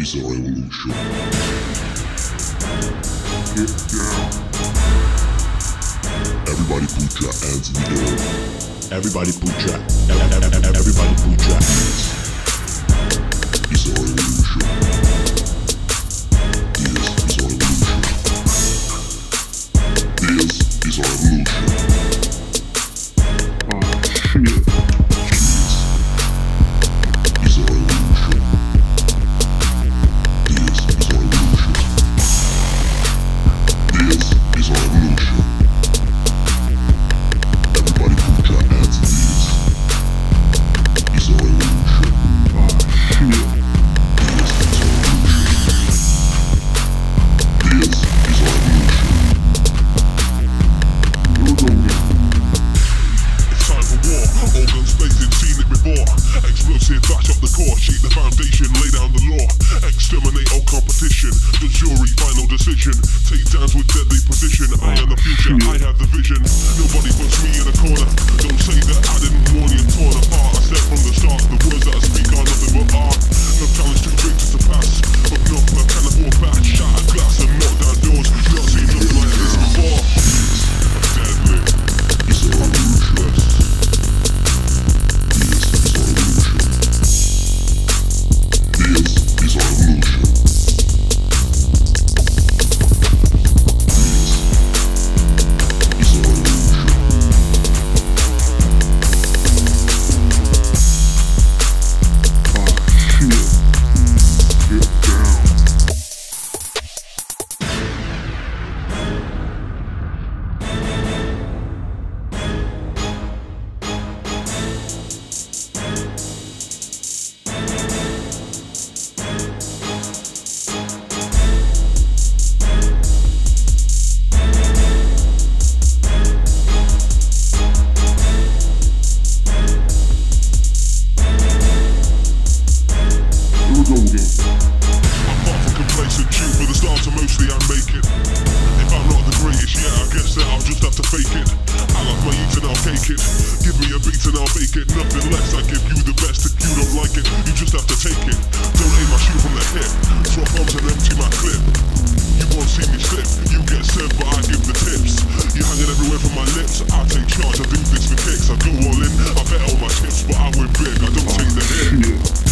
is our evolution. Get down. Everybody put your hands in the air. Everybody put your hands. It's our evolution. This is our evolution. This is our evolution. Oh shit. This is our evolution. This is our evolution. This is our evolution. Everybody put your hands in this. It's our evolution. Oh shit. This is our evolution. This is our evolution. It's time for war. All guns blazing, seen it before. Explosive, bash up the core, shake the foundation, lay down the law. Exterminate all competition. The jury, final decision. Take downs with deadly precision. I am the future, I have the vision. Nobody puts me in a corner. Don't say that I didn't warn you, torn apart. I said from the start, the words that I speak are nothing but art. No challenge too big to surpass. But no plan can afford back. Shatter glass and knock down doors. Not seen nothing like this before. Deadly. It's our evolution. This is our evolution. This is our evolution. This is our evolution. Oh shit. Get down. Apart from complacent, shoot for the stars and mostly I make it. If I'm not the greatest, yeah, I guess that I'll just have to fake it. I love my eat and I'll cake it. Give me a beat and I'll bake it. Nothing less, I give you the best. If you don't like it, you just have to take it. Don't aim my shoe from the hip. Drop bombs and empty my clip. You won't see me slip. You get served, but I give the tips. You're hanging everywhere from my lips. I take charge, I do this for kicks. I go all in, I bet all my chips, but I win big. I don't take the hit.